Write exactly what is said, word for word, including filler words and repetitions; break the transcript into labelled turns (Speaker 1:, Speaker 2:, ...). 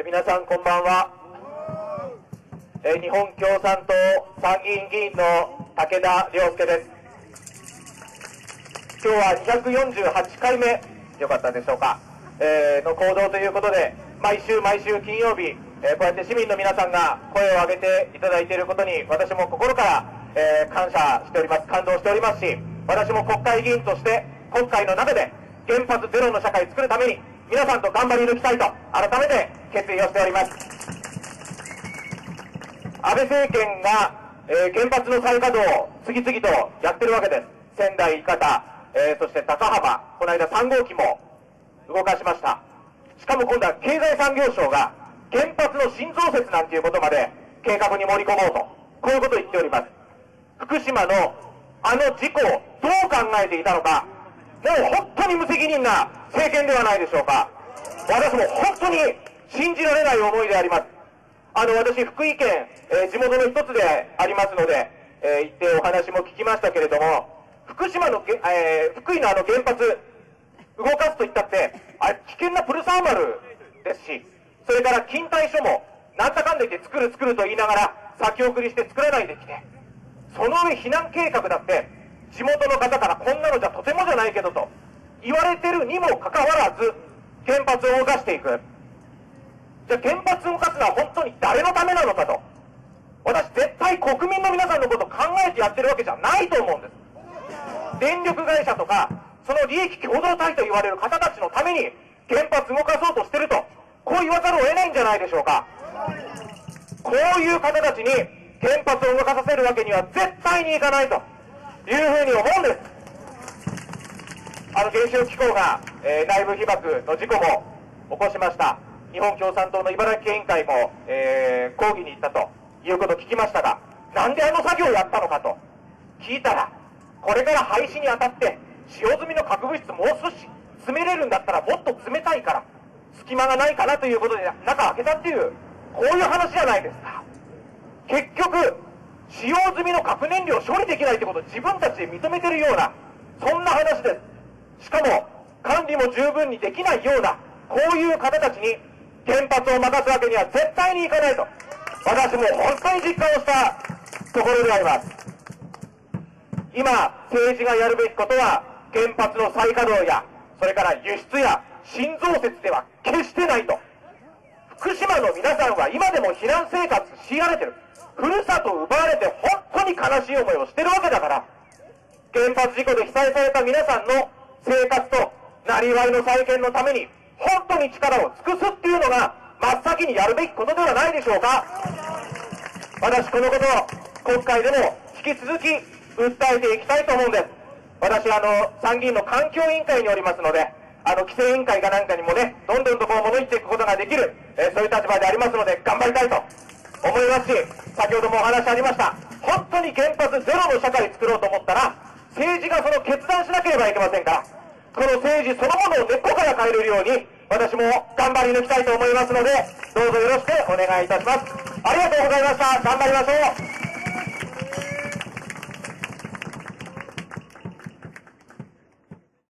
Speaker 1: え皆さんこんばんは。え日本共産党参議院議員の武田良介です。今日はにひゃくよんじゅうはちかいめよかったでしょうか、えー、の行動ということで、毎週毎週金曜日、えー、こうやって市民の皆さんが声を上げていただいていることに私も心から、えー、感謝しております。感動しておりますし、私も国会議員として国会の中で原発ゼロの社会を作るために皆さんと頑張り抜きたいと改めて決意をしております。安倍政権が、えー、原発の再稼働を次々とやってるわけです。仙台、伊方、えー、そして高浜、この間さんごうきも動かしました。しかも今度は経済産業省が原発の新増設なんていうことまで計画に盛り込もうと、こういうことを言っております。福島のあの事故をどう考えていたのか、もう本当に無責任な政権ではないでしょうか。私も本当に信じられない思いであります。あの私福井県、えー、地元の一つでありますので、えー、行ってお話も聞きましたけれども、福島の、えー、福井のあの原発動かすといったってあれ危険なプルサーマルですし、それから勤怠所もなんだかんだ言って作る作ると言いながら先送りして作らないできて、その上避難計画だって地元の方からこんなのじゃとてもじゃないけどと言われてるにもかかわらず原発を動かしていく。じゃあ原発を動かすのは本当に誰のためなのかと、私絶対国民の皆さんのことを考えてやってるわけじゃないと思うんです。電力会社とかその利益共同体と言われる方たちのために原発動かそうとしてると、こう言わざるを得ないんじゃないでしょうか。こういう方たちに原発を動かさせるわけには絶対にいかないというふうに思うんです。あの原子力機構が、えー、内部被爆の事故も起こしました。日本共産党の茨城県委員会も、えー、抗議に行ったということを聞きましたが、なんであの作業をやったのかと聞いたら、これから廃止にあたって使用済みの核物質もう少し詰めれるんだったらもっと冷たいから隙間がないかなということで中開けたっていう、こういう話じゃないですか。結局使用済みの核燃料を処理できないということを自分たちで認めてるような、そんな話です。しかも管理も十分にできないようなこういう方たちに原発を任すわけには絶対にいかないと、私も本当に実感をしたところであります。今政治がやるべきことは原発の再稼働やそれから輸出や新増設では決してないと。福島の皆さんは今でも避難生活強いられてる、ふるさとを奪われて本当に悲しい思いをしてるわけだから、原発事故で被災された皆さんの生活となりわいの再建のために本当に力を尽くすっていうのが真っ先にやるべきことではないでしょうか。私このことを国会でも引き続き訴えていきたいと思うんです。私あの参議院の環境委員会におりますので、あの規制委員会かなんかにもねどんどんとこう物言っていくことができる、えー、そういう立場でありますので頑張りたいと思いますし、先ほどもお話ありました、本当に原発ゼロの社会を作ろうと思ったら政治がその決断しなければいけませんから、この政治そのものを根っこから変えれるように私も頑張り抜きたいと思いますので、どうぞよろしくお願いいたします。ありがとうございました。頑張りましょう。